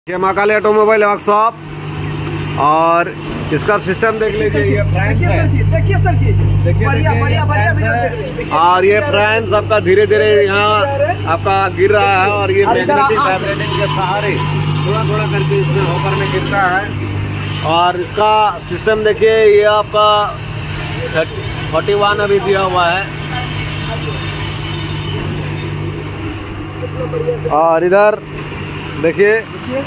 ये Mahakali automobile workshop और इसका सिस्टम देख लीजिए। ये फ्रेंड्स है, देखिए सर जी, बढ़िया और ये फ्रेंड्स आपका धीरे धीरे यहाँ आपका गिर रहा है और ये मैग्नेटिक वाइब्रेटिंग के सहारे थोड़ा थोड़ा करके इसमें होकर में गिरता है। और इसका सिस्टम देखिए, ये आपका 41 अभी दिया हुआ है। और इधर देखिए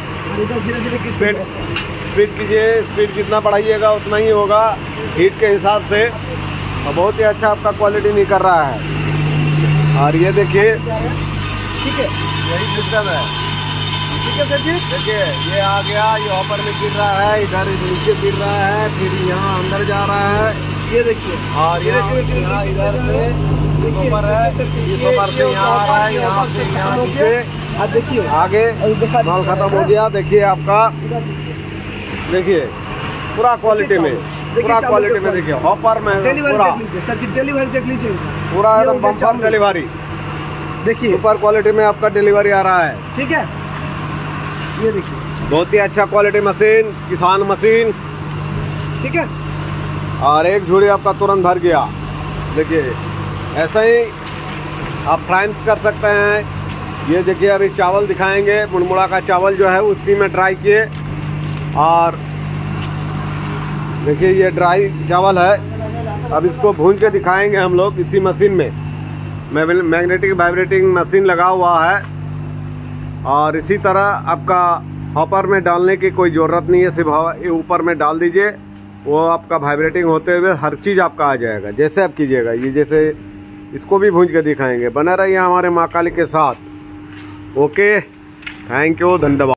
स्पीड कीजिए, स्पीड जितना बढ़ाइएगा उतना ही होगा हीट के हिसाब से, और बहुत ही अच्छा आपका क्वालिटी नहीं कर रहा है। और ये देखिए, ठीक है, यही सिस्टम है। ठीक है सर जी, देखिए ये आ गया, ये ऊपर में गिर रहा है, इधर नीचे गिर रहा है, फिर यहाँ अंदर जा रहा है। ये देखिए, और यहाँ इधर से ऊपर है, इस ऊपर से यहाँ आ रहा है, यहाँ से यहाँ नीचे। देखिए आगे माल खत्म हो गया। देखिए आपका, देखिए पूरा क्वालिटी में, पूरा क्वालिटी में देखिए हॉपर में पूरा डिलीवरी देख लीजिए, पूरा एकदम बम्पर डिलीवरी। देखिए सुपर क्वालिटी में आपका डिलीवरी आ रहा है। ठीक है, ये देखिए बहुत ही अच्छा क्वालिटी मशीन, किसान मशीन। ठीक है, और एक झूड़ी आपका तुरंत भर गया। देखिए ऐसा ही आप फ्राइम्स कर सकते हैं। ये देखिए अभी चावल दिखाएंगे, मुड़मुड़ा का चावल जो है उसी में ड्राई किए। और देखिए ये चावल है, अब इसको भून के दिखाएंगे हम लोग इसी मशीन में। मैग्नेटिक वाइब्रेटिंग मशीन लगा हुआ है। और इसी तरह आपका हॉपर में डालने की कोई ज़रूरत नहीं है, सिर्फ ऊपर में डाल दीजिए, वो आपका वाइब्रेटिंग होते हुए हर चीज़ आपका आ जाएगा जैसे आप कीजिएगा। ये जैसे इसको भी भून के दिखाएंगे। बना रहिए हमारे महाकाली के साथ। ओके, थैंक यू, धन्यवाद।